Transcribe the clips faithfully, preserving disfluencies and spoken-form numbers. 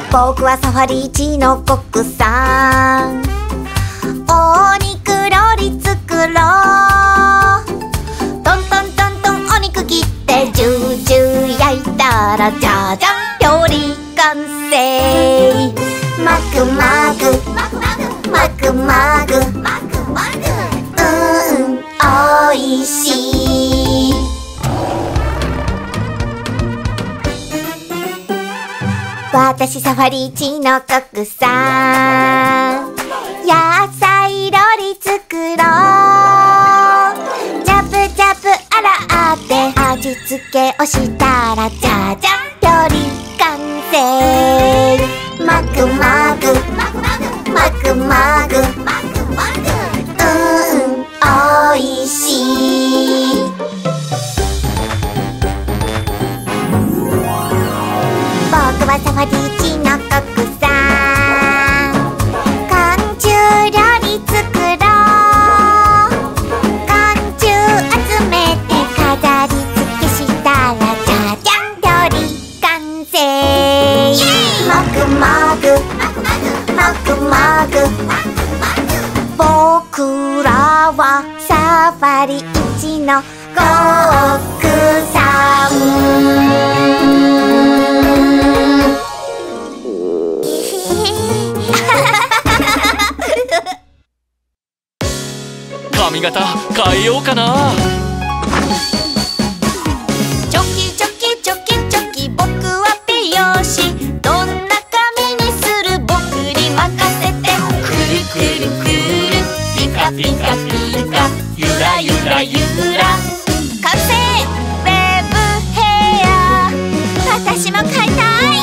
僕はサファリ一のコックさん。お肉料理作ろう。トントントントンお肉切ってジュージュー焼いたらじゃじゃん料理完成。マクマクマクマクマクうんうんおいしい。私サファリ一のコックさん。野菜料理作ろう。ジャブジャブ洗って味付けをしたらじゃじゃん料理完成。マクマクマクマクうんうんおいしい。僕はサファリ一のコックさん。昆虫料理作ろう。昆虫集めて飾り付けしたらじゃじゃん料理完成。マクマクマクマク僕らはサファリ一のコックさん。 髪型変えようかな。 チョキチョキチョキチョキ僕は美容師。どんな髪にする僕に任せて。くるくるくるピカピカピカゆらゆらゆら完成。ウェブヘア私も変えたい。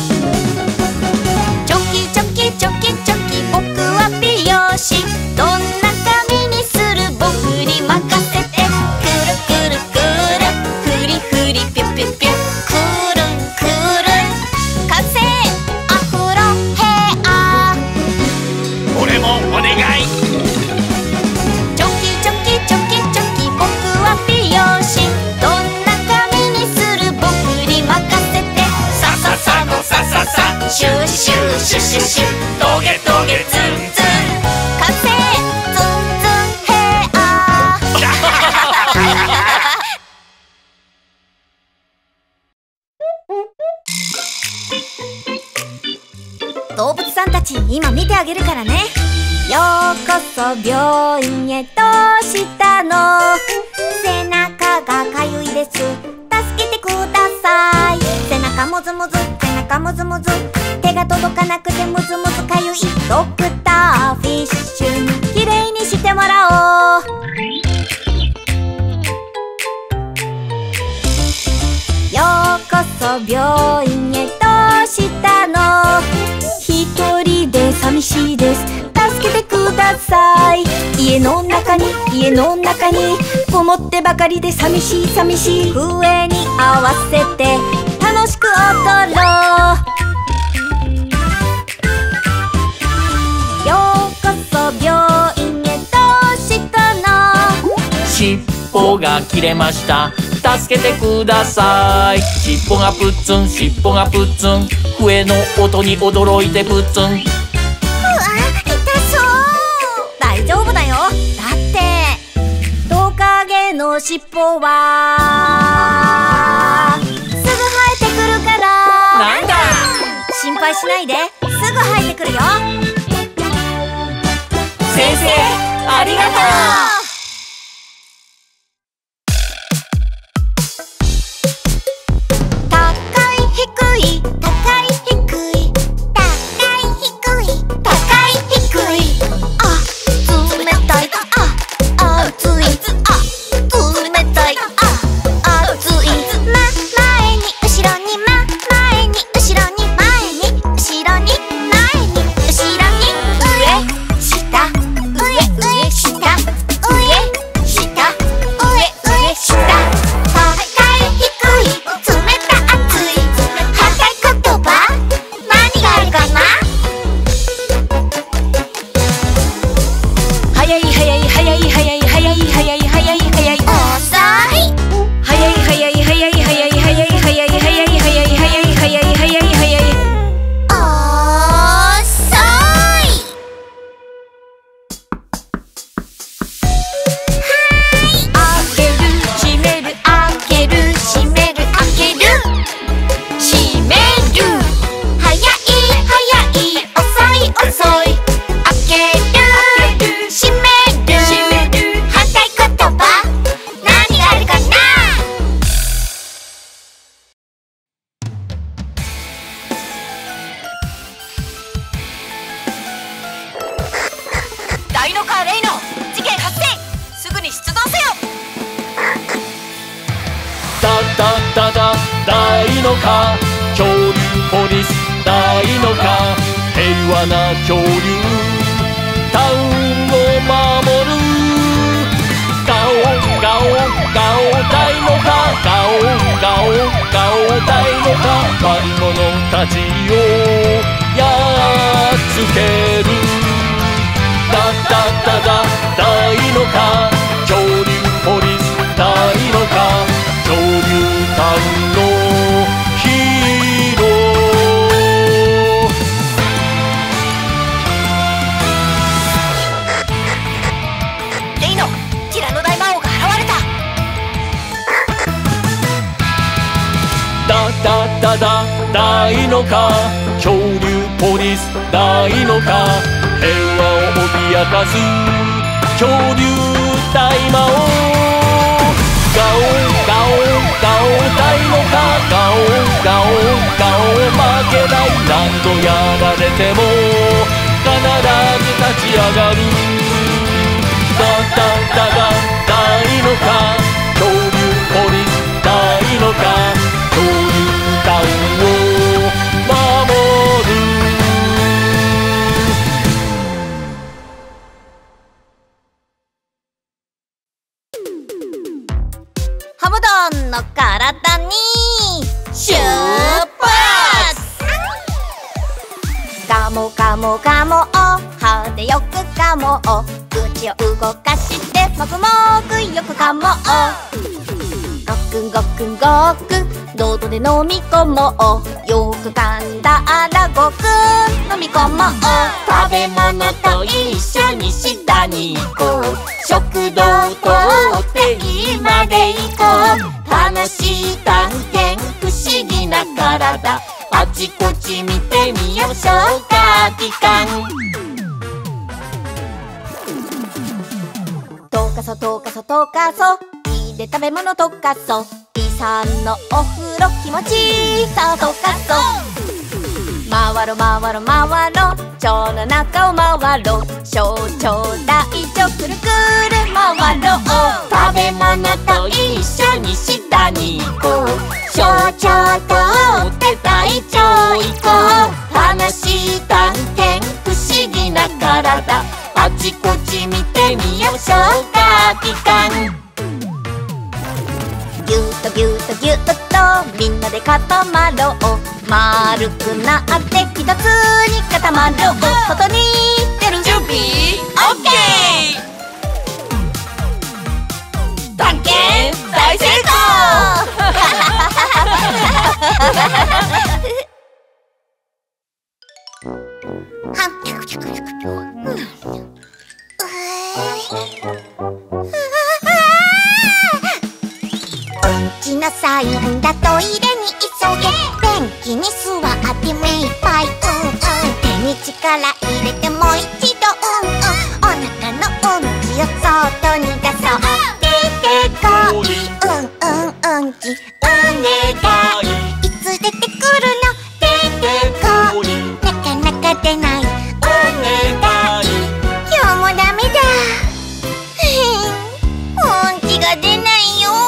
チョキチョキチョキチョキ僕は美容師。どんな髪にする僕に任せて。くるくるくるふりふりぴゅぴゅぴゅくるんくるん完成。アフロヘア俺もお願い。 チョキチョキチョキチョキ僕は美容師。どんな髪にする僕に任せて。さささのさささシュシュシュシュシュトゲトゲツンツン完成。ツンツンヘア動物さんたち今見てあげるからね。ようこそ病院へどうしたの。背中がかゆいです、助けてください。背中もずもず背中もずもず手が届かなくてむずむずかゆい。ドクターフィッシュにきれいにしてもらおう。ようこそ病院へどうしたの。一人で寂しいです、助けてください。家の中に家の中にこもってばかりで寂しい寂しい。笛に合わせて楽しく踊ろう。ようこそ病院へどうしたの。 尻尾が切れました、助けてください。尻尾がプッツン尻尾がプッツン笛の音に驚いてプッツン。 うわ痛そう。大丈夫だよ、だってトカゲの尻尾はすぐ生えてくるから。 なんだ心配しないで、すぐ生えてくるよ。 先生ありがとう。 上大のか恐竜ポリス大のか平和な恐竜タウンを守るガオガオガオ大のかガオガオガオ大のか悪者たちをやっつけるダダダダ大のか恐竜ポリス大のか恐竜タウンのヒーローレイノ、ティラノ大魔王が現れた。 ダダダダ大のか恐竜ポリス大のか平和を脅かす恐竜大魔王ガオガオガオ大のかガオガオガオ負けない何度やられても必ず立ち上がるダダダダ大のか恐竜ポリス大のか恐竜タウンを守るハモドンの体に出発。ガモガモガモ歯でよくガモ口を動かしてもぐもぐよくガモごくんごくんごくん喉で飲み込もうよく噛んだらごくん飲み込もう食べ物と一緒に下に行こう食堂通って今で行こう楽しい探検不思議な体あちこち見てみよう消化器官とかそとかそとかそいいで食べ物とかそPさんのお風呂気持ちいいさとかそ回ろ回ろ回ろ腸の中を回ろ小腸大腸くるくる回ろ食べ物と一緒に下に行こう小腸とって大腸行こう楽しい探検不思議な体あちこち見てみよう消化器官ぎゅっとぎゅっとぎゅっとみんなで固まろう丸くなって一つに固まろう外に出る準備 OK 探検大成功うんちのサインだトイレに急げ便器に座って目いっぱいうんうん手に力入れてもう一度うんうんお腹のうんちを外に出そう出てこいうんうんうんちお願いいつ出てくるの出てこいなかなか出ないお願い今日もダメだうんちが出ないよ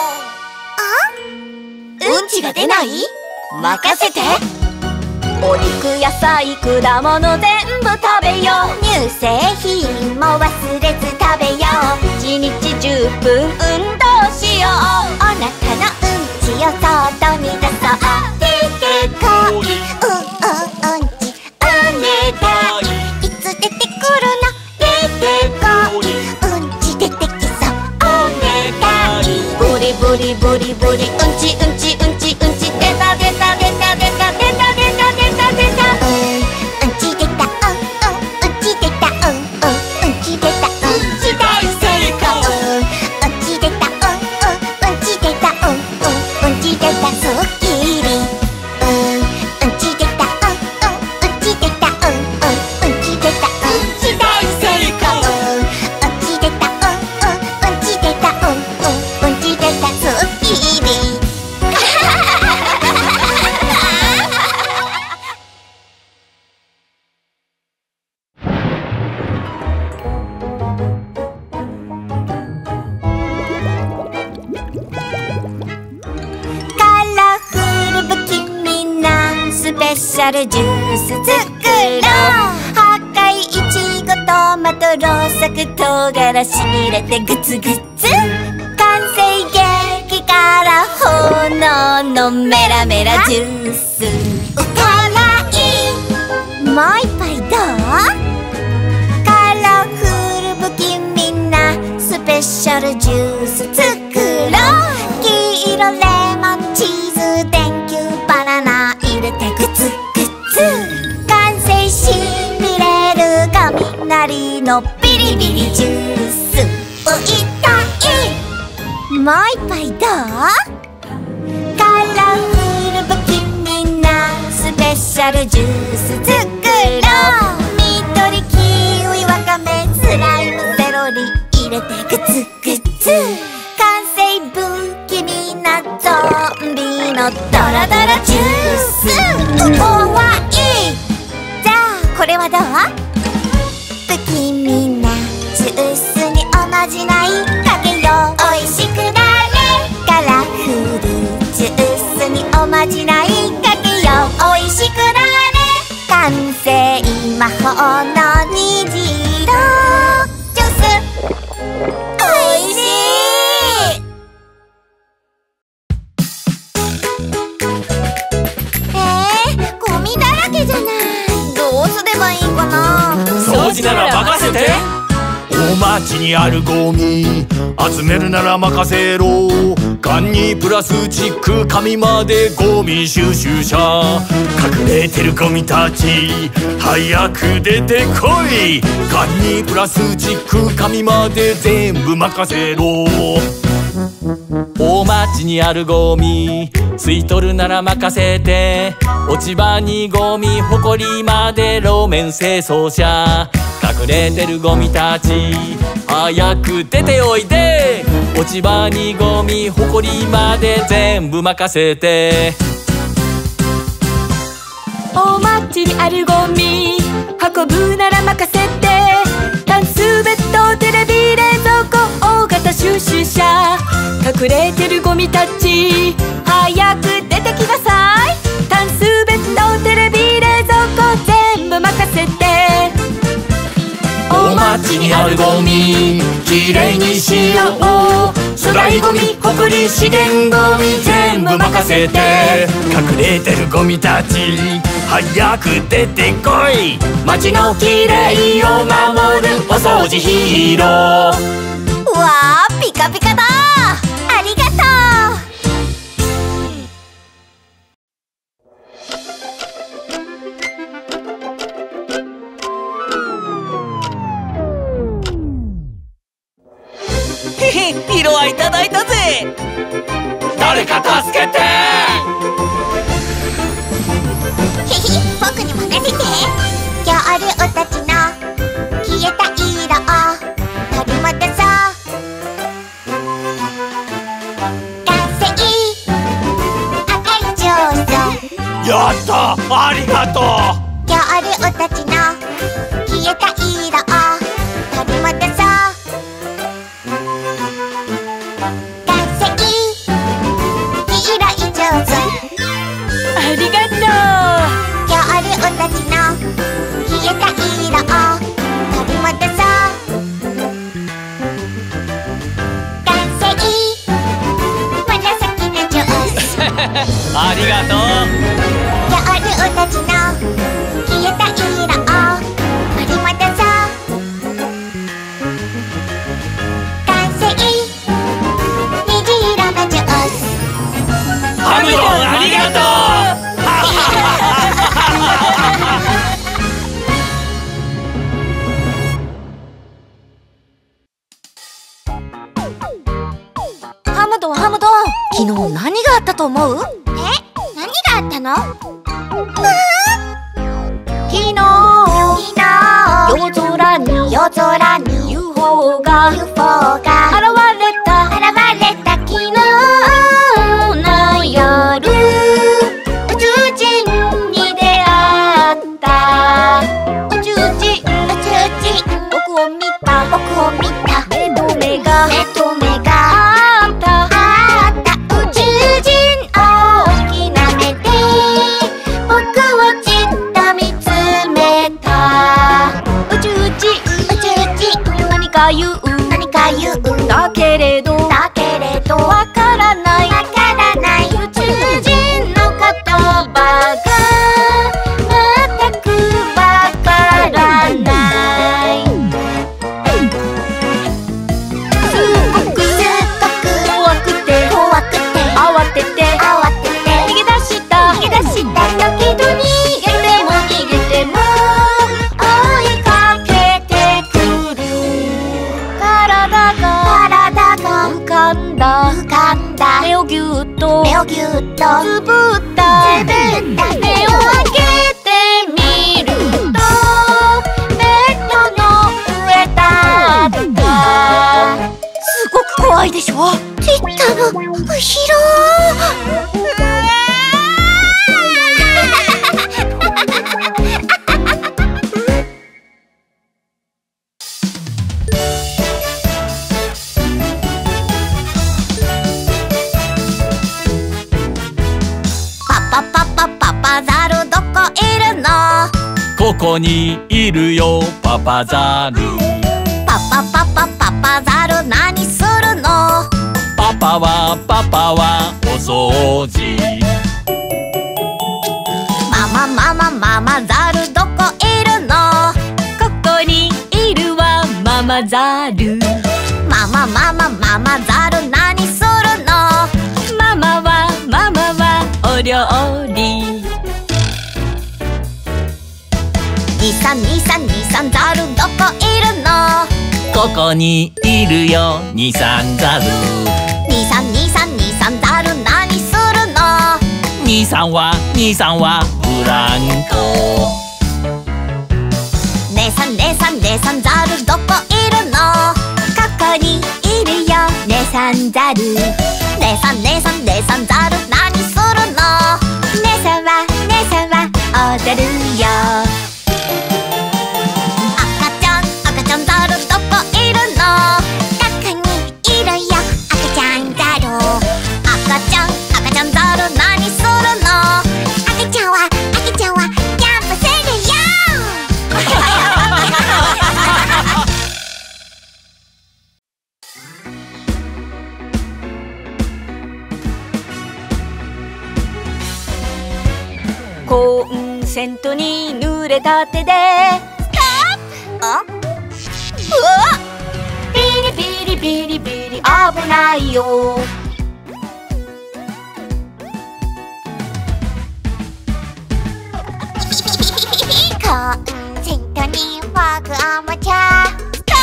うんちが出ない？任せてお肉野菜果物全部食べよう乳製品も忘れず食べよう一日じゅっぷん運動しようお腹のうんちを外に出そう出てこいうんうんうんちお願いいつ出てくるの出てこいうんち出てきそうお願いブリブリブリブリうんちうんちうんちうんち出た出た出た出た出た出た出た出たうんうんち出たうんうんうんち出たうんうんうんち出たうんち大成功うんち出たうんうんうんち出たうんうんうんち出たすっきりうんうんち出たうんうんャルジュース作ろう。破壊いちごトマトローソク唐辛子入れてグツグツ。完成激辛炎のメラメラジュース。辛い。もう一杯どう？カラフル不気味なスペシャルジュース作ろう。黄色レモンチーズ電球バナナ入れてグツグツ。完成しびれる雷のビリビリジュース。痛い。もう一杯どう？カラフル不気味なスペシャルジュース作ろう。緑キウイワカメスライムセロリ入れてグツグツ。完成不気味なゾンビのドロドロジュース。怖い。じゃあこれはどう？不気味なジュースにおまじないかけよう。おいしくなれ。カラフルジュースにおまじないかけよう。おいしくなれ。完成魔法の虹色ジュース。おいしい。えー、ゴミだらけじゃない。どうすればいいかな。 掃除なら任せて。大町にあるゴミ集めるなら任せろ。缶にプラスチック紙までゴミ収集車。隠れてるゴミたち早く出てこい。缶にプラスチック紙まで全部任せろ。大町にあるゴミ吸い取るなら任せて。落ち葉にゴミほこりまで路面清掃車。隠れてるゴミたち早く出ておいで。落ち葉にゴミほこりまで全部任せて。 大町にあるゴミ運ぶなら任せて。タンスベッドテレビ冷蔵庫大型収集車。隠れてるゴミたち早く出てきなさい。タンスベッドテレビ冷蔵庫全部任せて。 大町にあるゴミきれいにしよう。粗大ゴミほこり資源ゴミ全部任せて。隠れてるゴミたち早く出てこい。町のきれいを守るお掃除ヒーロー。 うわー、ピカピカだ。ありがとう。 色合いいただいたぜ。 誰か助けて。 へひ、僕に任せて。ギャルおたちの消えた色を取り戻そう。完成赤いジュース。 やった、ありがとう。 ギャルおたちの消えた色を取り戻そう。 ありがとう。 ギャルおたちの消えた色を取り戻そう。完成紫のジュース。 ありがとう。 ギャルおたちの消えた色を取り戻そう。完成虹色のジュース。 ハムドンありがとう。 ハムドンハムドン、昨日何があったと思う？え？何があったの？昨日夜空に夜空に ユーフォー が ユーフォー が現れた現れた昨日の夜、宇宙人に出会った。宇宙人宇宙人僕を見た僕を見た。目と目が目と目があったあった。宇宙人大きな目で僕をじか言う何か言うだけれどだけれどわからないわからない宇宙人の言葉が全くわからないすごくすっごく怖くて怖くて慌てて慌てて逃げ出した逃げ出しただけど逃げても逃げても追いかけてくる体が体が浮かんだ浮かんだ目をぎゅっと目をぎゅっとつぶったつぶった目を開けてみるとベッドの上だったすごく怖いでしょちったの後ろパパパパパパザルどこいるのここにいるよパパザル。 パパパパパパザル何するのパパはパパはお掃除。 ママママママザルどこいるのここにいるわママザルママママママザル何するのママはママはお料理にさんにさんにさんザルどこいるのここにいるよにさんザル。 にさんにさんにさんザル何するのにさんはにさんはブランコ。 ねさんねさんねさんザルどこいるのここにいるよねさんザルねさんねさんねさんザル何するのねさんはねさんは踊るよ赤ちゃん赤ちゃんザルどこいるのここにいるよ赤ちゃんザル赤ちゃん赤ちゃんザル何するの赤ちゃんは赤ちゃんはキャンプするよコンセントに濡れた手であうわビリビリビリビリ危ないよコンセントにフォークおもちゃスト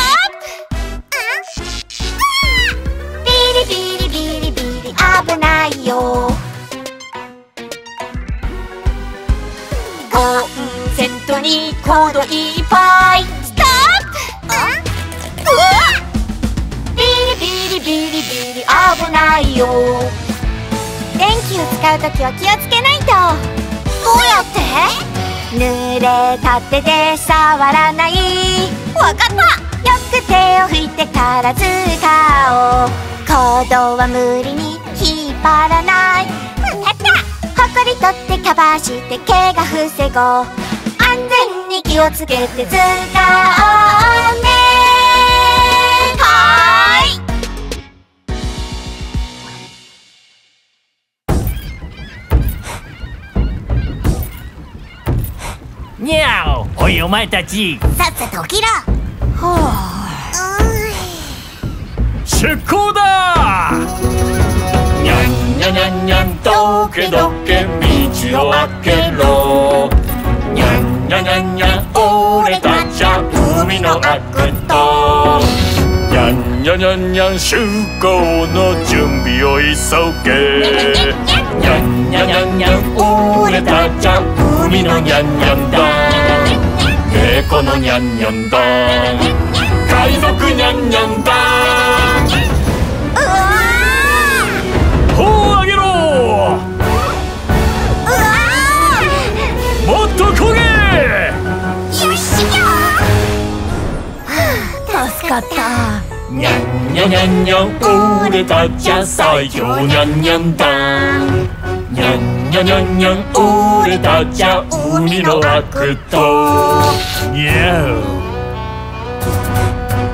ップビリビリビリビリ危ないよコンセントにコードいっぱいストップうわビリビリビリビリ危ないよ電気を使うときは気をつけないとどうやって濡れた手で触らないわかったよく手を拭いてから使おうコードは無理に引っ張らないわかったほこり取ってカバーして怪我防ごう安全に気をつけて使おうねはーいにゃお、おいお前たちさっさと起きろ出航だ。にゃんにゃにゃんにゃんどけどけ道を開けろ。にゃんにゃにゃんにゃん俺たちは海の悪党。にゃんにゃにゃんにゃん集合の準備を急げ。にゃんにゃにゃんにゃん俺たちは海のにゃんにゃんだ。猫のにゃんにゃんだ。海賊にゃんにゃんだ。 うわ頬を上げろ。 うわもっと焦げ。 よっしゃ助かったにゃんにゃにゃんにゃん俺たちは最強にゃんにゃんだ。にゃんにゃにゃんにゃん俺たちは海の悪党。にゃ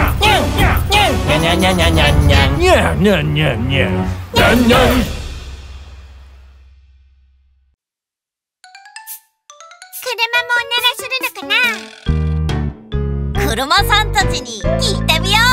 にゃにゃにゃにゃにゃにゃにゃにゃにゃにゃにゃにゃにゃにゃにゃ。 車もおならするのかな。車さんたちに聞いてみよ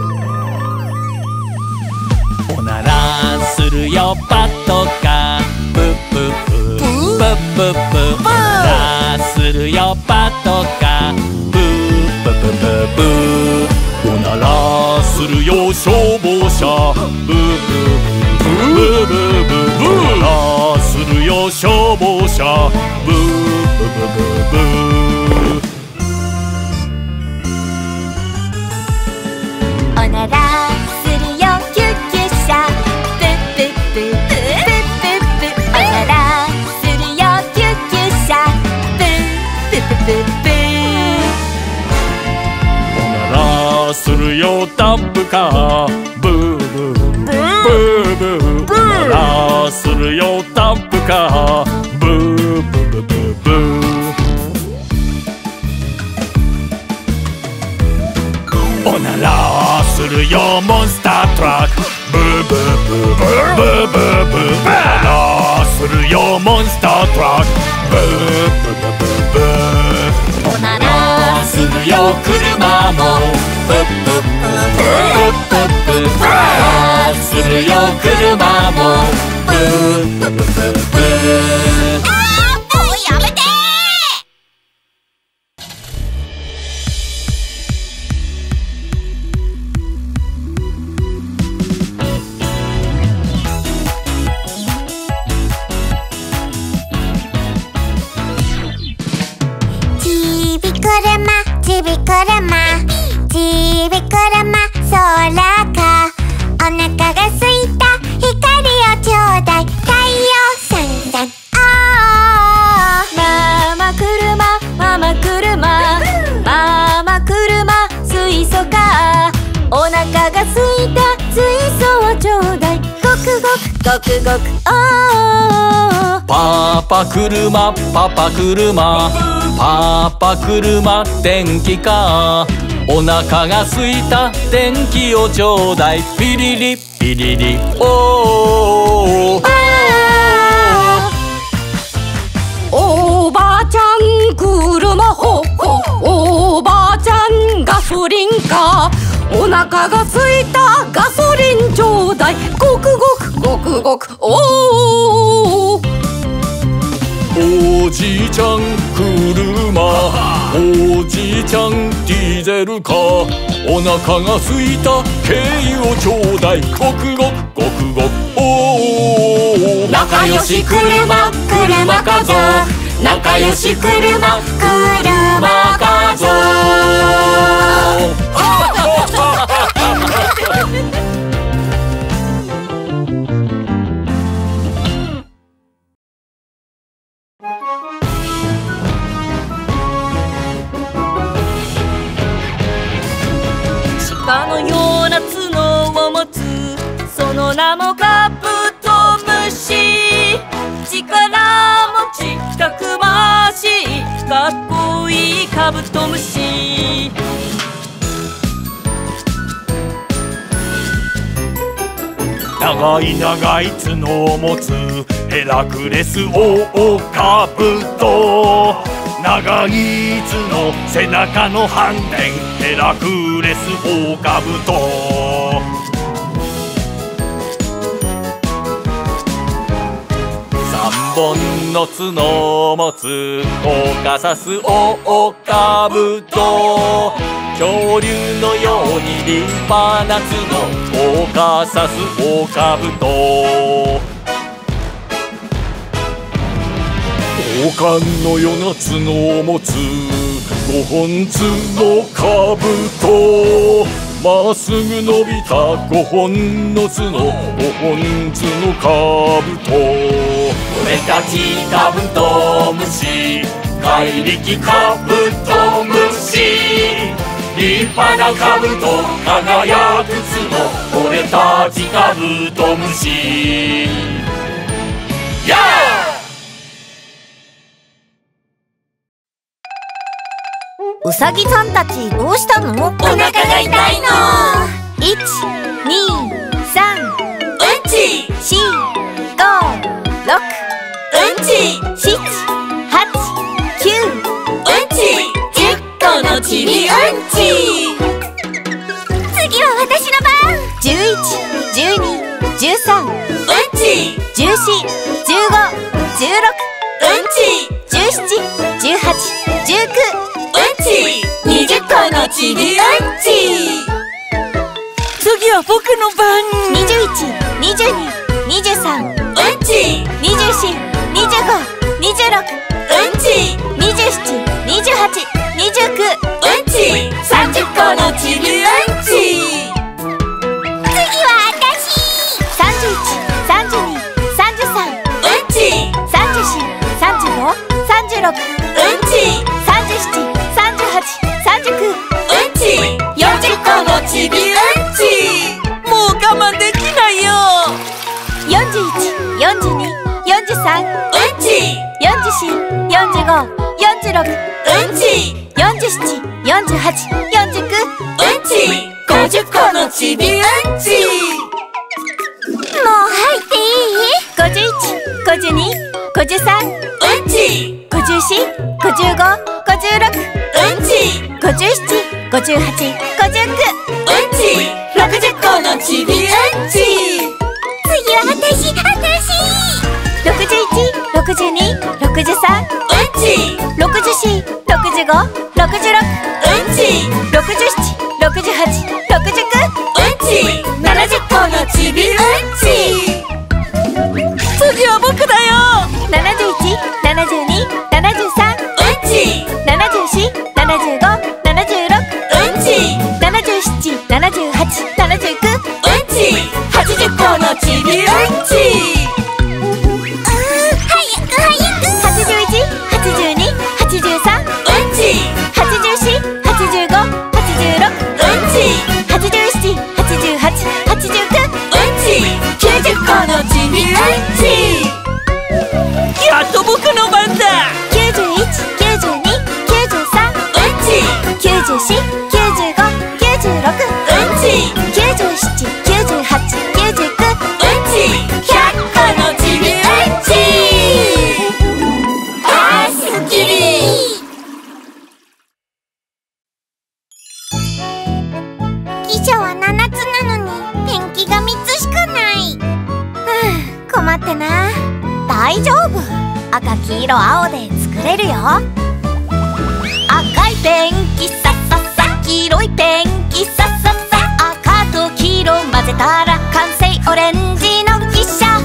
う。おならするよパトカー、プップッププップップ。おならするよパトカー、プップップププ。おならするよ消防車、ブーブーブーブーブーブーブー。おならするよ消防車、ブーブーブーブーブー。 う。おならするよ救急車、プップッププップップ。おならするよ救急車、プップッププップ。 するよダンプカー、ブーブーブーブー。おならするよダンプカー、ブーブーブーブーブー。おならするよモンスタートラック、ブーブーブーブーブーブーブー。おならするよモンスタートラック、ブーブーブーブーブー。おならするよ車もプップッププップップ。おならするよ車もプップッププップ。 あー、もうやめてちびくるまちびくるまちびくるま空か。お腹がすいた光をちょうだい、太陽さんさん。あー、 ママ車ママ車ママ車水素か。お腹がすいた水素をちょうだい、ごくごくごくごく。おー、 パパ車パパ車パパ車電気か。お腹がすいた電気をちょうだい、ピリリピリリおー。 おばあちゃん車ほほ、おばあちゃんガソリンか。お腹がすいたガソリンちょうだい、ごくごくごくごく。おー、 おじいちゃん車、おじいちゃんディーゼルか。お腹がすいた軽油をちょうだい、ごくごくごくごくおー。 仲良し車車家族、仲良し車車家族。鹿のような角を持つ、その名もカブトムシ。力持ちたくましい、かっこいいカブトムシ。 長い長い角を持つヘラクレスオオカブト。長い角背中の反転ヘラクレスオオカブト。三本の角を持つオオカサスオオカブト。恐竜のように立派な角オオカサスオオカブト。王冠のような角を持つごほん角カブト。まっすぐ伸びたごほんの角、ごほん角カブト。俺たちカブトムシ、怪力カブトムシ。 立派な兜輝く角、俺たちカブトムシ。やあ！ うさぎさんたちどうしたの？お腹が痛いの。 いち、に、さん、 うんち。 し、ご、ろく、 うんち。 しち、はち、きゅう、 うんち。じゅっこのちびうんち。 次は私の番。じゅういち、じゅうに、じゅうさん、 うんち。 じゅうよん、じゅうご、じゅうろく、 うんち。 じゅうなな、じゅうはち、じゅうきゅう、 うんち。にじゅっこのちびうんち。次は僕の番。 にじゅういち、にじゅうに、にじゅうさん、 うんち。 にじゅうよん、にじゅうご、にじゅうろく、 うんち。 にじゅうなな、にじゅうはち、にじゅうきゅう、 うんち。さんじゅっこのちびうんち。 次は私。さんじゅういち、さんじゅうに、さんじゅうさん、 うんち。 さんじゅうよん、さんじゅうご、さんじゅうろく、 うんち。 さんじゅうなな、さんじゅうはち、さんじゅうきゅう、 うんち。よんじゅっこのちびうんち。もう我慢できないよ。 よんじゅういち、よんじゅうに、よんじゅうさん、 うんち。 よんじゅうよん、よんじゅうご、よんじゅうろく、 うんち。 よんじゅうなな、よんじゅうはち、よんじゅうきゅう、 うんち。ごじゅっこのちびうんち。 もう入っていい？ごじゅういち、ごじゅうに、ごじゅうさん、 うんち。 ごじゅうよん、ごじゅうご、ごじゅうろく、 うんち。 ごじゅうなな、ごじゅうはち、ごじゅうきゅう。 うんち。ろくじゅっこのちびうんち。 次は私、私。ろくじゅういち、ろくじゅうに、ろくじゅうさん、 うんち。 ろくじゅうよん、ろくじゅうご、ろくじゅうろく、 うんち。 ろくじゅうなな、ろくじゅうはち、ろくじゅうきゅう。 うんち。ななじゅっこのちびうんち。次は僕だよ。 ななじゅういち、ななじゅうに、ななじゅうさん、 うんち。 ななじゅうよん、ななじゅうご、ななじゅうろく、 うんち。 ななじゅうなな、ななじゅうはち、ななじゅうきゅう。 うんち。はちじゅっこのちびうんち。 早く早く。はちじゅういち、はちじゅうに、はちじゅうさん、 うんち。 はちじゅうよん、はちじゅうご、はちじゅうろく、 うんち。 はちじゅうなな、はちじゅうはち、はちじゅうきゅう。 うんち。きゅうじゅっこのちびうんち。やっと僕の番だ。 きゅうじゅういち、きゅうじゅうに、きゅうじゅうさん、 うんち。 きゅうじゅうよん、きゅうじゅうご、きゅうじゅうろく、 うんち。 きゅうじゅうなな、きゅうじゅうはち、きゅうじゅうきゅう。 うんち。ひゃっこのちびうんち。あーすっきり。 汽車はななつなのにペンキがみっつしかない。ふう、困ってな。大丈夫、赤黄色青で作れるよ。赤いペンキさささ、黄色いペンキさささ、赤と黄色混ぜたら完成オレンジの汽車。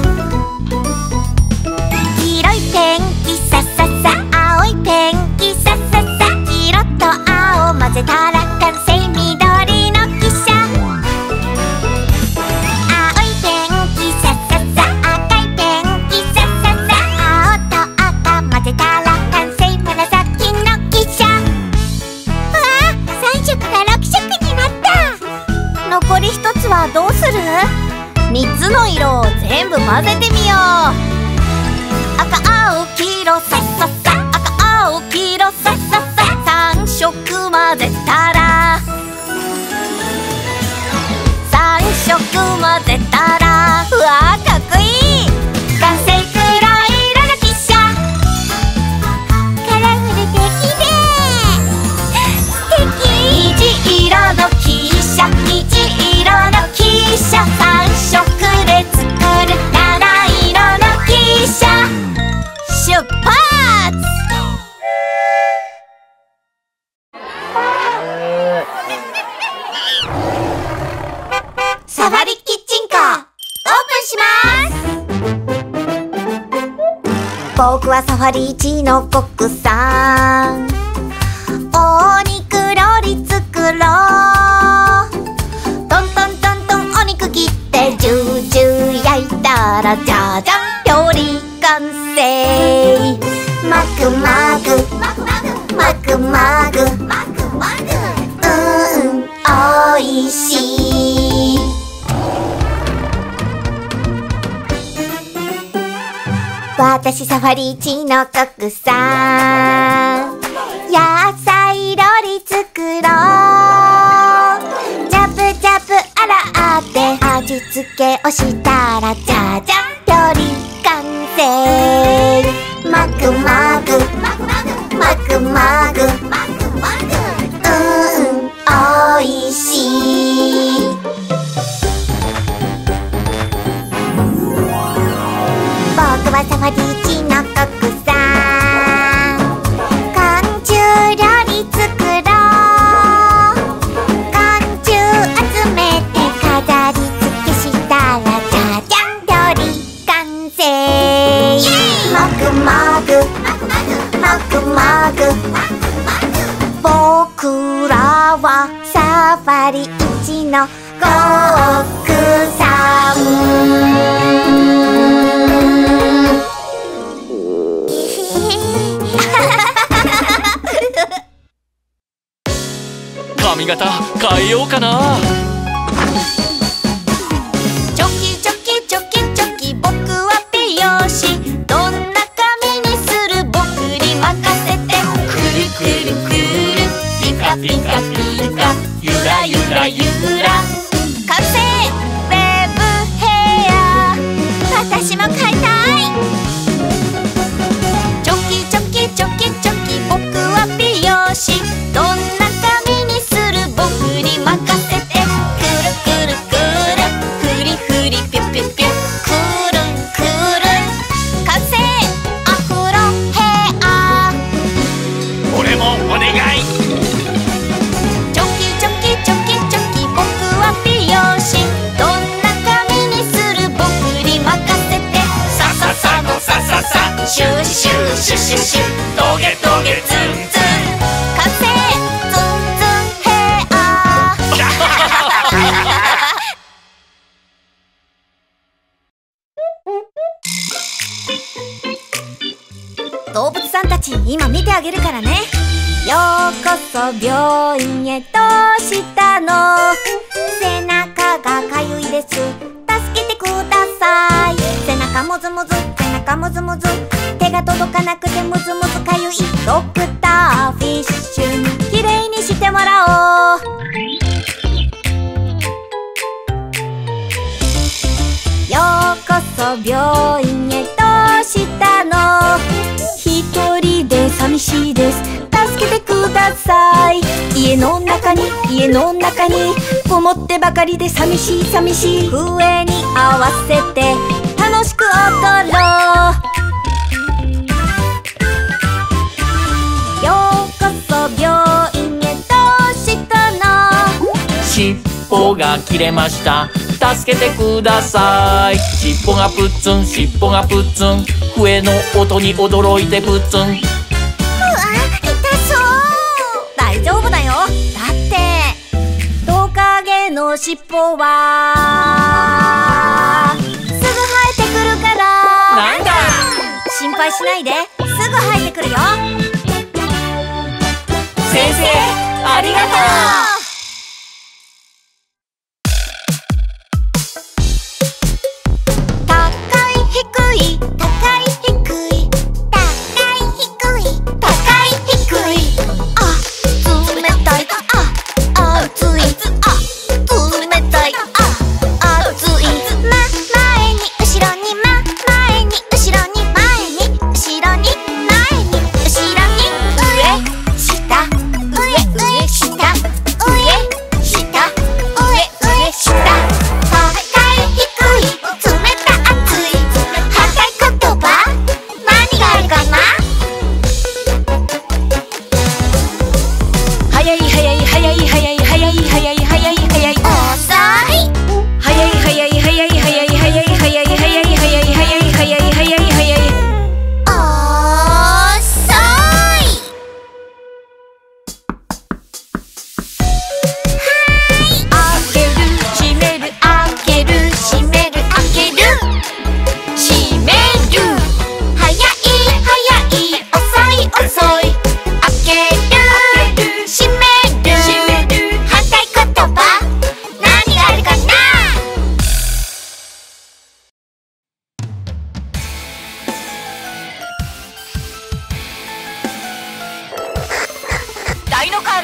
黄色いペンキさささ、青いペンキさささ、黄色と青混ぜたら完成緑の汽車。青いペンキさささ、赤いペンキさささ、青と赤混ぜたら完成紫の汽車。うわ、さんしょくがろくしょくになった。残りひとつはどうする？みっつの色を全部混ぜてみよう。赤青黄色さっさっさ、赤青黄色さっさっさ、さんしょく混ぜたら、さんしょく混ぜたら、うわーかっこいい。完成黒い色の汽車。カラフルできれい、素敵。虹色の汽車、虹色の汽車、さんしょくで作る七色の汽車。出発。サファリキッチンカーオープンします。僕はサファリ一のコックさん。お肉料理作ろう。トントントントンお肉切ってジュージュー焼いたらじゃじゃん料理完成。マグマグマグマグマグマグマグ、ういしい。私サファリ地の国産野菜料理作ろう。ジャブジャブ洗って味付けをしたらじゃじゃん料理完成。マグマグマグマグうんおいしい。僕はサファリ地の国産昆虫料理作ろう。昆虫集めて飾り付けしたらじゃじゃん料理完成。もぐもぐもぐもぐ僕らはサファリ一の国産。 髪型変えようかな。 チョキチョキチョキチョキ僕は美容師。どんな髪にする僕に任せて。くるくるくるピカピカピカゆらゆらゆら完成ウェブヘア。私も変えたい。チョキチョキチョキチョキ僕は美容師。どんな髪にする僕に任せて。くるくるくるふりふりぴゅぴゅぴゅくるんくるん完成アフロヘア。 俺もお願い。 チョキチョキチョキチョキ僕は美容師。どんな髪にする僕に任せて。さささのさささシュシュシュシュシュトゲトゲツンツン完成ツンツンヘア。動物さんたち今見てあげるからね。ようこそ病院へどうしたの。背中がかゆいです、助けてください。背中もずもず背中もずもず手が届かなくてむずむずかゆい。ドクターフィッシュにきれいにしてもらおう。ようこそ病院へどうしたの。一人で寂しいです、助けてください。家の中に家の中にこもってばかりで寂しい寂しい。笛に合わせて楽しく踊ろう。ようこそ病院へどうしたの。 尻尾が切れました、助けてください。尻尾がプッツン尻尾がプッツン笛の音に驚いてプッツン。 うわ痛そう。大丈夫だよ、だってトカゲの尻尾はすぐ生えてくるから。 なんだ心配しないで、すぐ生えてくるよ。 先生ありがとう。 上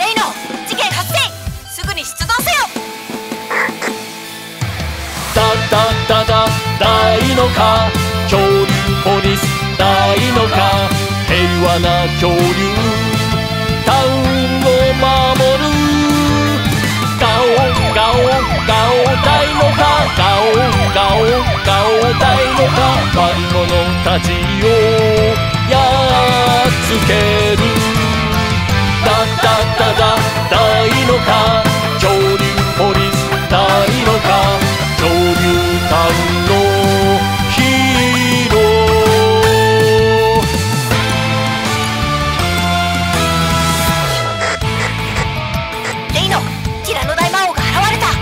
レイノ、事件発生。すぐに出動せよ。 ダダダダ大のか、恐竜ポリス大のか、平和な恐竜タウンを守る。ガオガオガオ大のか、ガオガオガオ大のか、悪者たちをやっつける。ダダダダ大のか、恐竜ポリス大のか、恐竜タウンのヒーロー。 レイノ、ティラノ大魔王が現れた。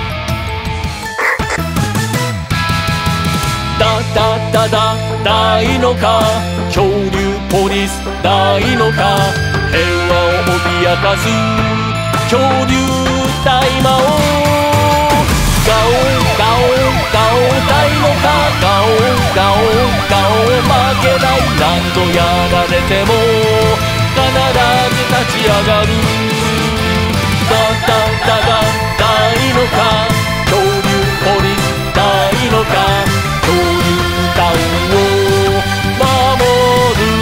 ダダダダ大のか、恐竜ポリス大のか、平和を脅かす恐竜大魔王。ガオガオガオ大のか、ガオガオガオ負けない。何度やられても必ず立ち上がる。ダダダダ大のか、恐竜ポリス大のか、恐竜タウンを守る。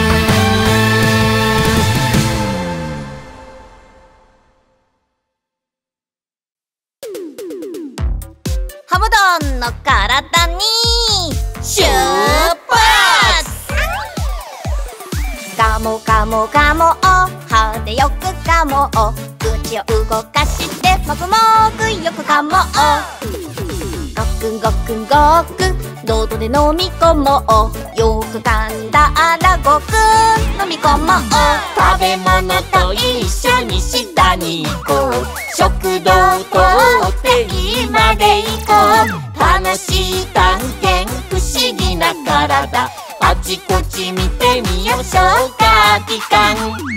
ハムドンの体に出発。ガモガモガモ歯でよくガモ、口を動かしてもぐもぐよくガモ。ごくんごくんごくん喉で飲み込もう。よく噛んだらごくん飲み込もう。 食べ物と一緒に下に行こう。食堂通っていまで行こう。楽しい探検不思議な体、あちこち見てみよう。消化器官。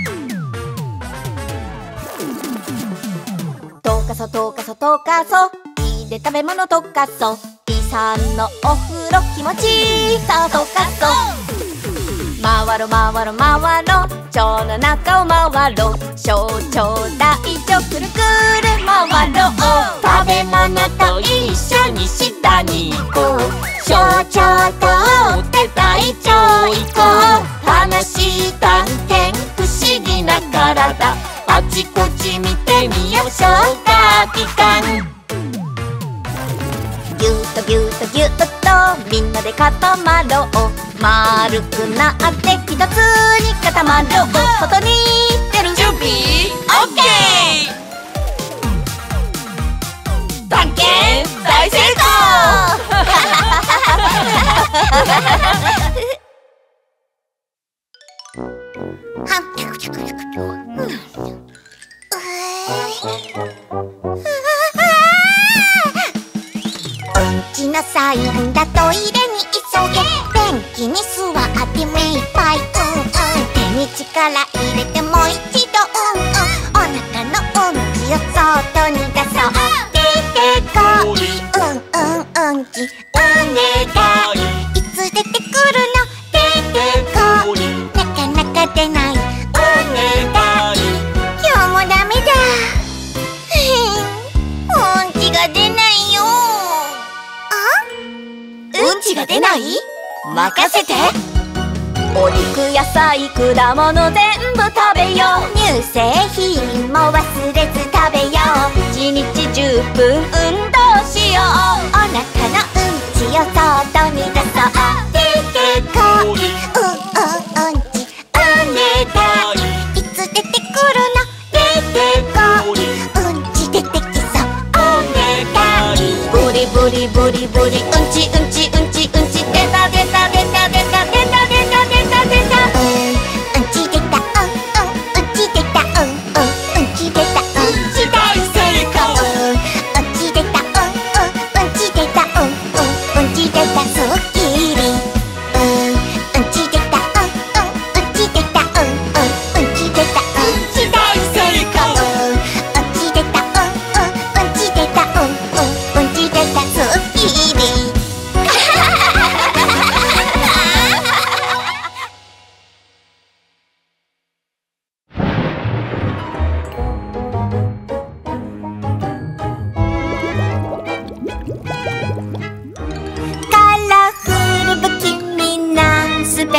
とかそとかそとかそ、いいで食べ物とかそ。イさんのお風呂気持ちいいさとかそ。回ろ回ろ回ろ腸の中を回ろう。小腸大腸くるくる回ろう。 食べ物と一緒に下に行こう。小腸通って大腸行こう。楽しい探検不思議な体、あちこち見てみよう。消化器官。 ぎゅっとぎゅっとぎゅっとみんなで固まろう。丸くなって一つに固まろう。外に出る準備 OK。 探検大成功。 うんちのサインだトイレに急げ。便器に座って目いっぱいうんうん。手に力入れてもう一度うんうん。お腹のうんちを外に出そう。出てこいうんうんうんちお願い。いつ出てくるの出てこい。なかなか出ないお願い。今日もダメだ。うんちが出ないよ。 うんちが出ない？任せて。 お肉野菜果物全部食べよう。乳製品も忘れず食べよう。一日じゅっぷん運動しよう。お腹のうんちを外に出そう。出てこいうんうんうんちお願い。いつ出てくるの出てこい。うんち出てきそうお願い。ブリブリブリブリうんちうんちうんちうんち出た出た出た出た出た出た出た出た。うんうんち出たうんうんうんち出たうんうんうんち出たうんち大成功。うんち出たうんうんうんち出たうんうんうんち出たすっきり。うんうんち出たうんうんうんち出たうんうんうんち出たうんち大成功。うんち出たうんうんうんち出たうんうんうんち出たすっきり。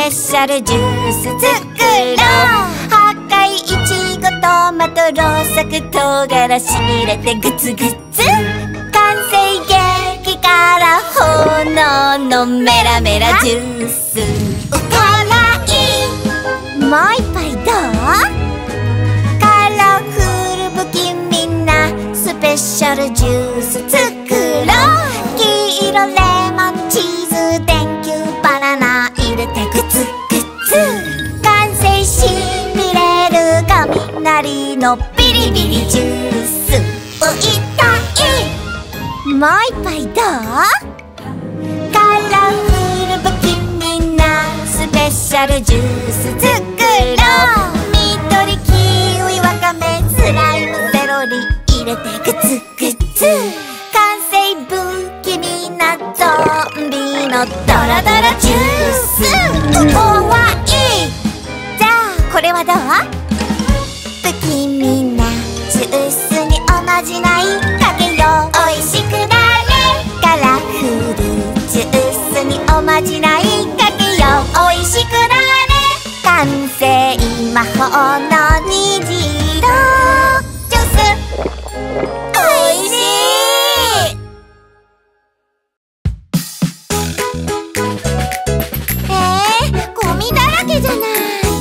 ペシャルジュース作ろう。八海いちごトマトローサク唐辛子入れてグツグツ。完成激辛炎のメラメラジュース。辛い。もう一杯どう？カラフル不気味なスペシャルジュース作ろう。黄色レモンチーズ電球バナナ入れてグツグツ。完成しびれる雷のビリビリジュース。痛い。もう一杯どう？カラフル不気味なスペシャルジュース作ろう。緑キウイワカメスライムセロリ入れてグツグツ。完成不気味なゾンビのドロドロジュース。怖い。じゃあこれはどう？不気味なジュースにおまじないかけよう。おいしくなれ。カラフルジュースにおまじないかけよう。おいしくなれ。完成魔法の虹色ジュース。おいしい。えー、ゴミだらけじゃない。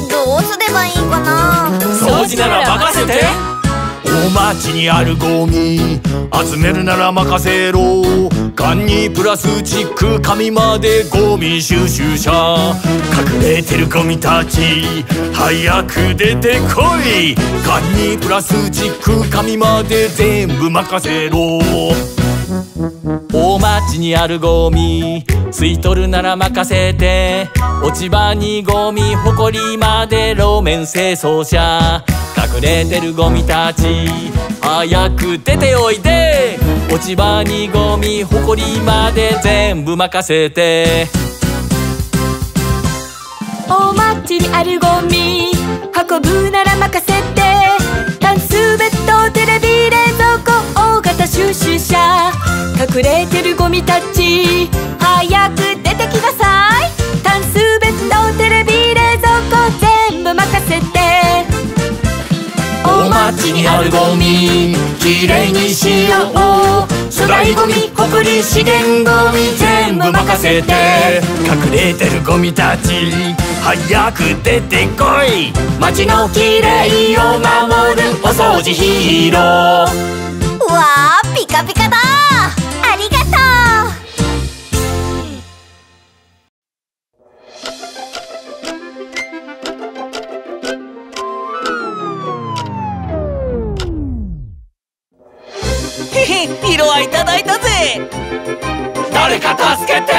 どうすればいいかな。 掃除なら任せて。お町にあるゴミ集めるなら任せろ。缶にプラスチック紙までゴミ収集車。隠れてるゴミたち早く出てこい。缶にプラスチック紙まで全部任せろ。大町にあるゴミ吸い取るなら任せて。落ち葉にゴミほこりまで路面清掃車。隠れてるゴミたち早く出ておいで。落ち葉にゴミほこりまで全部任せて。 大町にあるゴミ運ぶなら任せて。タンスベッドテレビ冷蔵庫大型収集車。隠れてるゴミたち早く出てきなさい。タンスベッドテレビ冷蔵庫全部任せて。 大町にあるゴミきれいにしよう。粗大ゴミほこり資源ゴミ全部任せて。隠れてるゴミたち早く出てこい。町のきれいを守るお掃除ヒーロー。 うわー、ピカピカだ。ありがとう。 へへ、色合いいただいたぜ。 誰か助けて。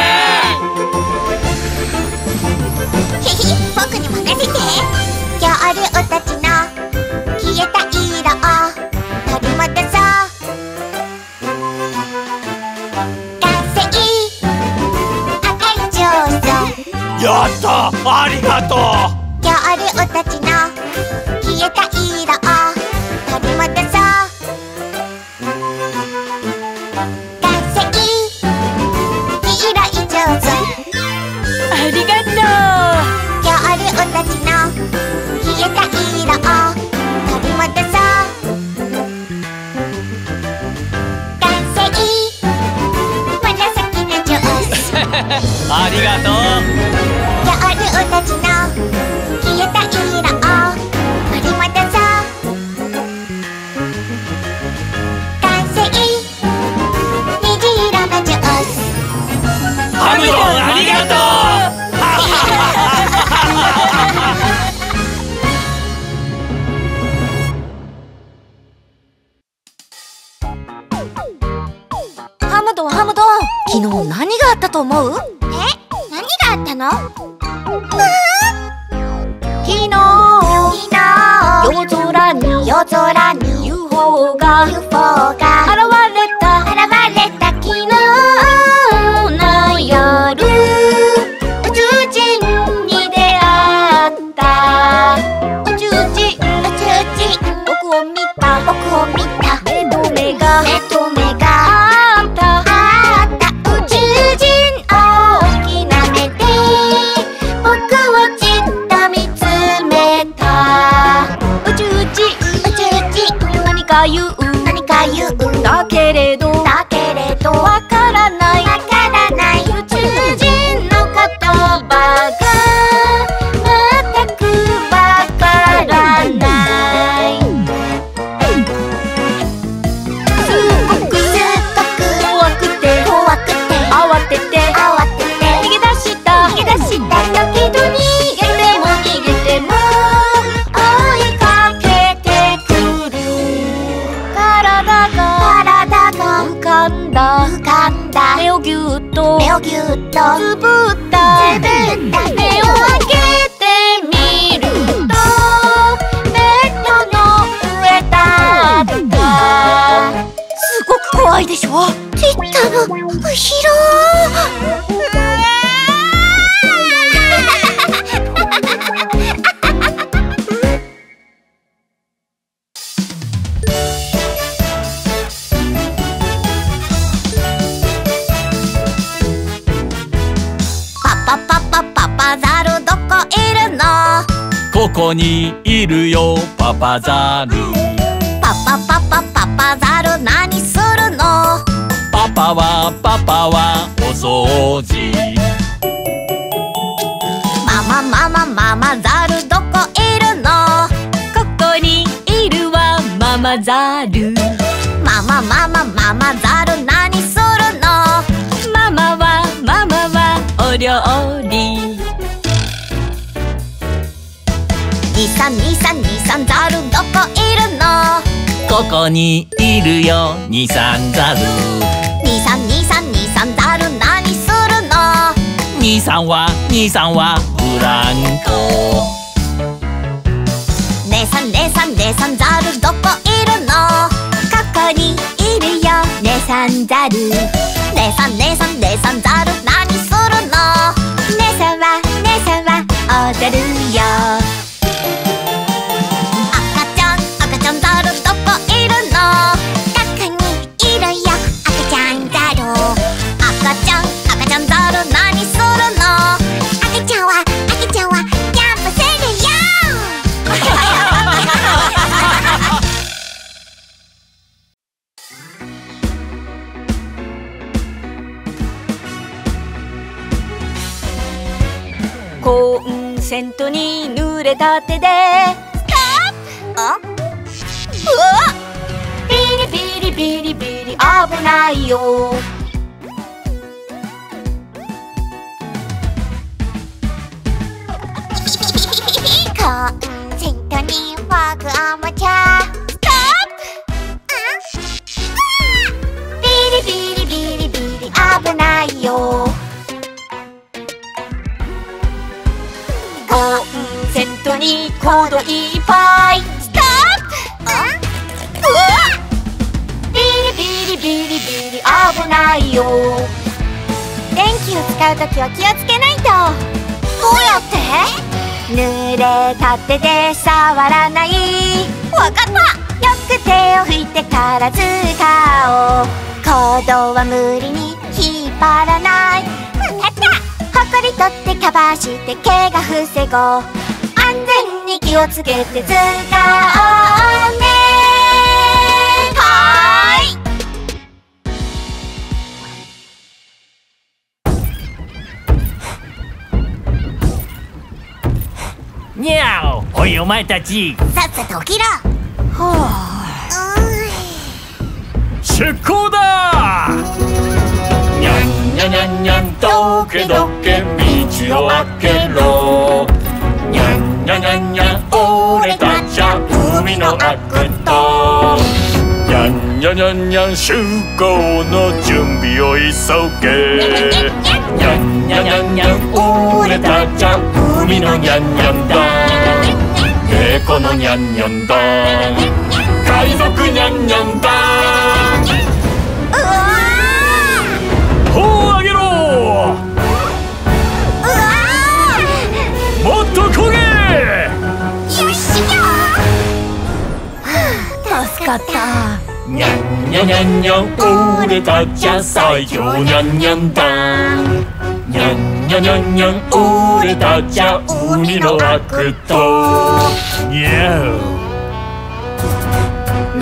へへ、僕に任せて。恐竜たちの消えた色を取り戻そう。完成赤いジュース。 やった、ありがとう。 恐竜たちの消えた色を取り戻そう。 ありがとう。 恐竜たちの消えた色を取り戻そう。完成紫のジュース。 ありがとう。 恐竜たちの消えた色を取り戻そう。完成虹色のジュース。 ハムドンありがとう。 ハムドンハムドン、昨日何があったと思う？え？何があったの？昨日、昨日夜空に夜空に ユーフォー が ユーフォー が現れた現れた昨日の夜、宇宙人に出会った。宇宙人宇宙人僕を見た僕を見た。目と目が目と目があったあった。宇宙人大きな目で僕をか言う何か言うだけれどだけれどわからないわからない宇宙人の言葉が全くわからないすごくすっごく怖くて怖くて慌てて慌てて逃げ出した逃げ出しただけど逃げても逃げても追いかけてくる体が体が浮かんだ浮かんだ目をぎゅっと目をぎゅっとつぶったつぶった目を開けてみるとベッドの上だったすごく怖いでしょちったの後ろパパパパパザルどこいるのここにいるよパパザル。 パパパパパパザル何するのパパはパパはお掃除。 ママママママザルどこいるのここにいるわママザルママママママザル何するのママはママはお料理にさんにさんにさんザルどこいるのここにいるよにさんザル。 にさんにさんにさんザル何するのにさんはにさんはブランコ。 ねさんねさんねさんザルどこいるのここにいるよねさんザルねさんねさんねさんザル何するのねさんはねさんは踊るよ赤ちゃん赤ちゃんザルどこいるのここにいるよ赤ちゃんザル赤ちゃん赤ちゃんザル何するの赤ちゃんは赤ちゃんはジャンプするよコンセントに濡れた手であうわっビリビリビリビリ危ないよコンセントにフォークおもちゃストップビリビリビリビリ危ないよコンセントにコードいっぱいストップうわビリビリビリビリ危ないよ電気を使うときは気をつけないとどうやって濡れた手で触らないわかったよく手を拭いてから使おうコードは無理に引っ張らないわかったほこり取ってカバーして怪我防ごう安全に気をつけて使おうねはーいにゃお、おいお前たちさっさと起きろ出航だ。にゃんにゃにゃんにゃんどけどけ道を開けろ。にゃんにゃにゃんにゃん俺たちは海の悪党。にゃんにゃにゃんにゃん集合の準備を急げ。にゃんにゃにゃんにゃん俺たちは海のにゃんにゃんだ。猫のにゃんにゃんだ。海賊にゃんにゃんだ。 うわほう上げろ。 ーうわもっと焦げ。 ーよっしゃ助かったにゃんにゃにゃんにゃん俺たちは最強にゃんにゃんだ。にゃんにゃにゃんにゃん俺たちは海の悪党。にゃう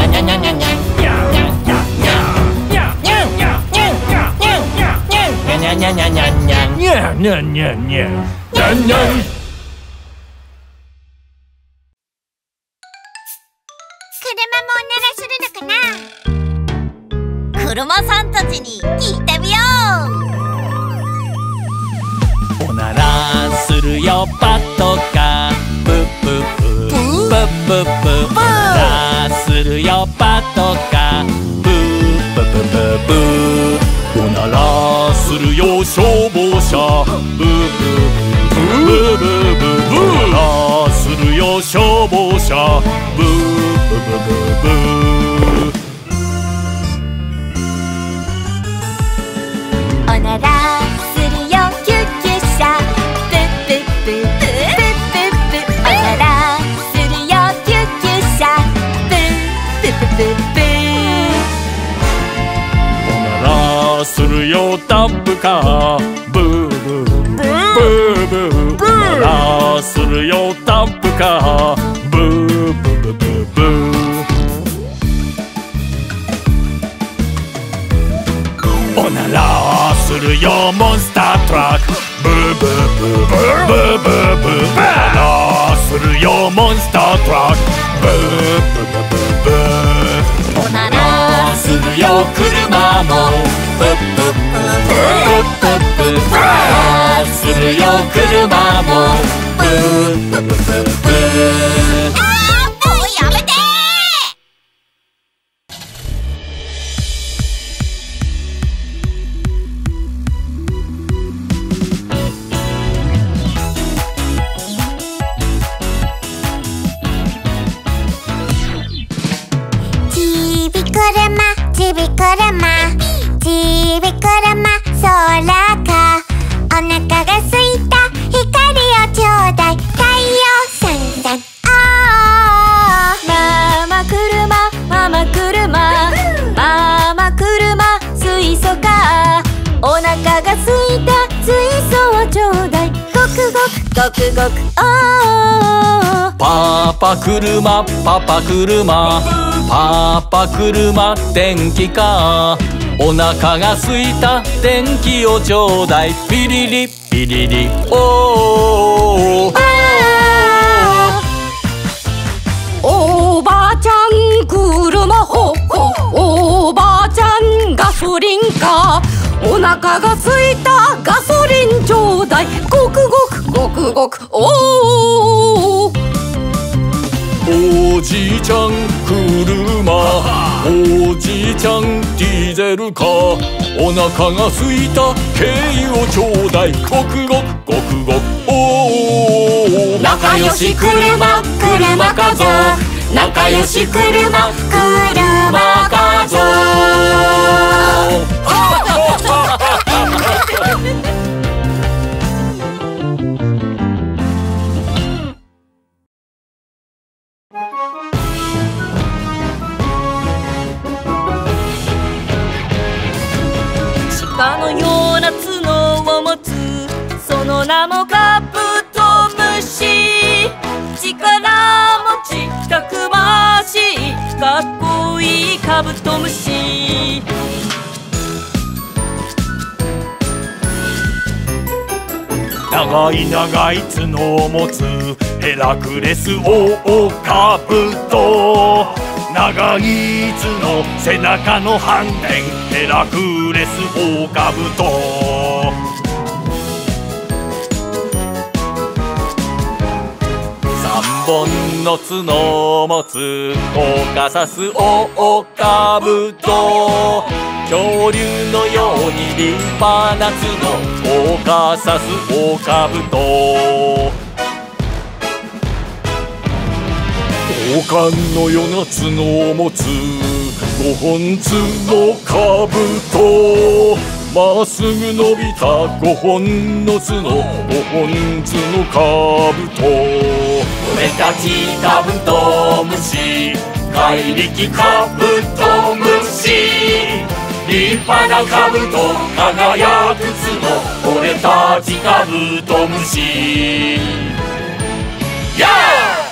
車さんたちに聞いてみよう。おならするよパトカー、ブッブッブブッブッブ。おならするよパトカー、ブッブッブブブ。おならするよ消防車、ブッブッブブブブブ。おならするよ消防車、ブッブッブブブ。 おならするよ救急車、ブッブッブブッブッブ。おならするよ救急車、ブッブッブッブ。 おならするよダンプカー、ブーブーブーブー。おならするよダンプカー、ブーブーブーブー。おならするよモンスタートラック、ブーブーブーブーブーブーブー。おならするよモンスタートラック、ブーブーブーブー。おならするよ車も、ブッブッブーブーブーブー。おならするよ車も、ブーブーブーブーブー。 あー、もうやめてちびくるま、ちびくるま、空か。お腹がすいた、光をちょうだい、太陽さんさん。あー、 ママ車、ママ車、ママ車、水素か。お腹がすいた、水素をちょうだい、ごくごくごくごく。おー、 パパ車、パパ車、パパ車、電気か。お腹がすいた、電気をちょうだい、ピリリピリリ。おー、 おばあちゃん車、ほほ。おばあちゃんガソリンか。お腹がすいた、ガソリンちょうだい、ごくごくごくごく。おー、 おじいちゃん車、おじいちゃんディーゼルか。お腹がすいた、軽油をちょうだい、ごくごくごくごく。おー、 仲良し車、車家族。仲良し車、車家族。鹿のような角を持つ、その名もカブトムシ。力持ちたくましい、かっこいいカブトムシ。 長い長い角を持つヘラクレスオオカブト。長い角、背中の反転、ヘラクレスオオカブト。三本の角を持つオオカサスオオカブト。恐竜のように立派な角、オオカサスオオカブト。王冠のような角を持つごほん角カブト。まっすぐ伸びたごほんの角、ごほん角カブト。俺たちカブトムシ、怪力カブトムシ。 立派な兜輝く角、俺たちカブトムシ。やあ！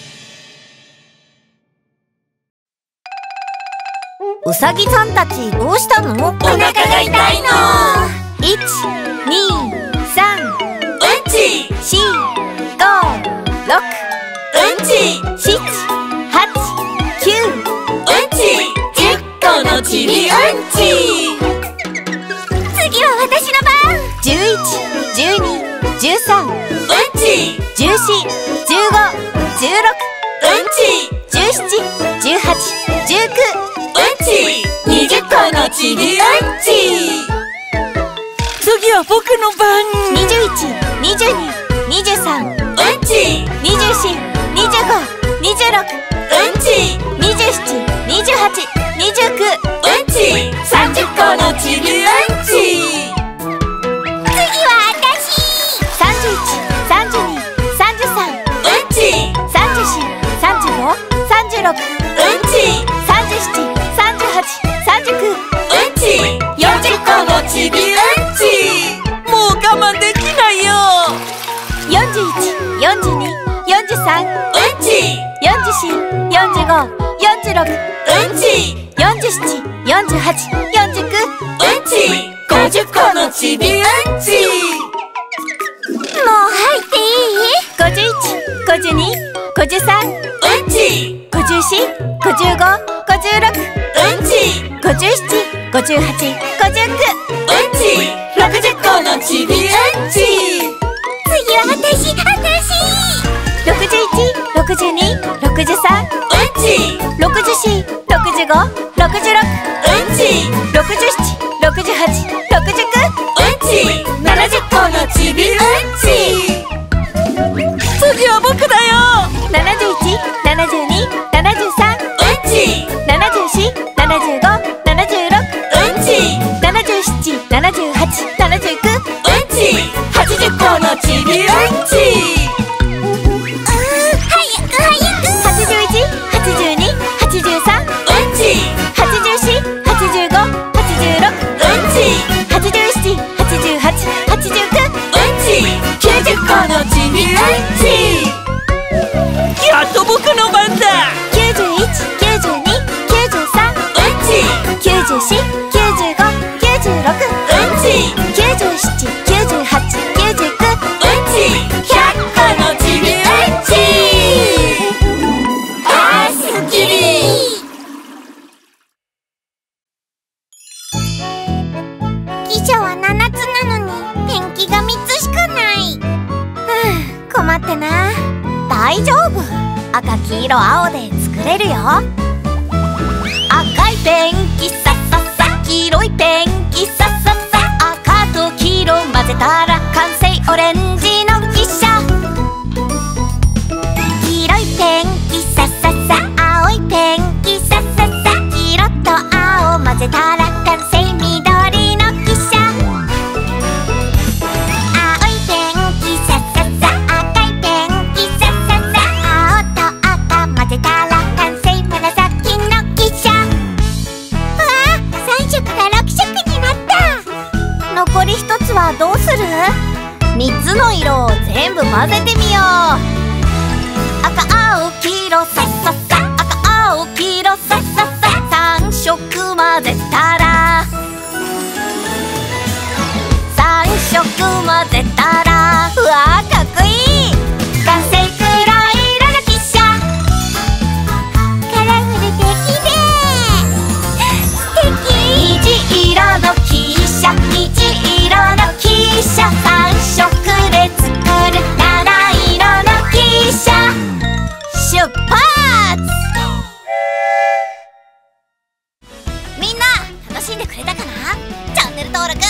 うさぎさんたちどうしたの？お腹が痛いの。 いち、に、さん、 うんち。 よん、ご、ろく、 うんち。 しち、はち、きゅう、 うんち。じゅっこのちびうんち。 次は私の番。じゅういち、じゅうに、じゅうさん、 うんち。 じゅうよん、じゅうご、じゅうろく、 うんち。 じゅうなな、じゅうはち、じゅうきゅう、 うんち。にじゅっこのちびうんち。次は僕の番。 にじゅういち、にじゅうに、にじゅうさん、 うんち。 にじゅうよん、にじゅうご、にじゅうろく、 うんち。 にじゅうなな、にじゅうはち、にじゅうきゅう、 うんち。さんじゅっこのちびうんち。 次は私。さんじゅういち、さんじゅうに、さんじゅうさん、 うんち。 さんじゅうよん、さんじゅうご、さんじゅうろく、 うんち。 さんじゅうなな、さんじゅうはち、さんじゅうきゅう、 うんち。よんじゅっこのちびうんち。もう我慢できないよ。 よんじゅういち、よんじゅうに、よんじゅうさん、 うんち。 よんじゅうよん、よんじゅうご、よんじゅうろく、 うんち。 よんじゅうなな、よんじゅうはち、よんじゅうきゅう、 うんち。ごじゅっこのちびうんち。 もう入っていい？ごじゅういち、ごじゅうに、ごじゅうさん、 うんち。 ごじゅうよん、ごじゅうご、ごじゅうろく、 うんち。 ごじゅうなな、ごじゅうはち、ごじゅうきゅう。 うんち。ろくじゅっこのちびうんち。 次は私、私。ろくじゅういち、ろくじゅうに、ろくじゅうさん、 うんち。 ろくじゅうよん、ろくじゅうご、ろくじゅうろく、 うんち。 ろくじゅうなな、ろくじゅうはち、ろくじゅうきゅう。 うんち。ななじゅっこのちびうんち。次は僕だよ。 ななじゅういち、ななじゅうに、ななじゅうさん、 うんち。 ななじゅうよん、ななじゅうご、ななじゅうろく、 うんち。 ななじゅうなな、ななじゅうはち、ななじゅうきゅう。 うんち。はちじゅっこのちびうんち。 早く早く。はちじゅういち、はちじゅうに、はちじゅうさん、 うんち。 はちじゅうよん、はちじゅうご、はちじゅうろく、 うんち。 はちじゅうなな、はちじゅうはち、はちじゅうきゅう。 うんち。きゅうじゅっこのちびうんち。やっと僕の番だ。 きゅうじゅういち、きゅうじゅうに、きゅうじゅうさん、 うんち。 きゅうじゅうよん、きゅうじゅうご、きゅうじゅうろく、 うんち。 きゅうじゅうなな、きゅうじゅうはち、きゅうじゅうきゅう。 うんち。ひゃっこのちびうんち。あーすっきり。 汽車はななつなのにペンキがみっつしかない。ふう、困ってな。大丈夫、赤黄色青で作れるよ。赤いペンキさささ、黄色いペンキさささ、赤と黄色混ぜたら完成オレンジの汽車。黄色いペンキさささ、青いペンキさささ、黄色と青混ぜたら完成緑の汽車。青いペンキさささ、赤いペンキさささ、青と赤混ぜたら完成紫の汽車。うわ、さんしょくがろくしょくになった。残りひとつはどうする？みっつの色を全部混ぜてみよう。赤青黄色さっさっさ、赤青黄色さっさっさ、さんしょく混ぜたら、さんしょく混ぜたら、うわーかっこいい。完成黒い色の汽車。カラフルできれい、素敵。虹色の汽車、虹色の汽車、さんしょくで作る七色の汽車。出発。みんな楽しんでくれたかな？チャンネル登録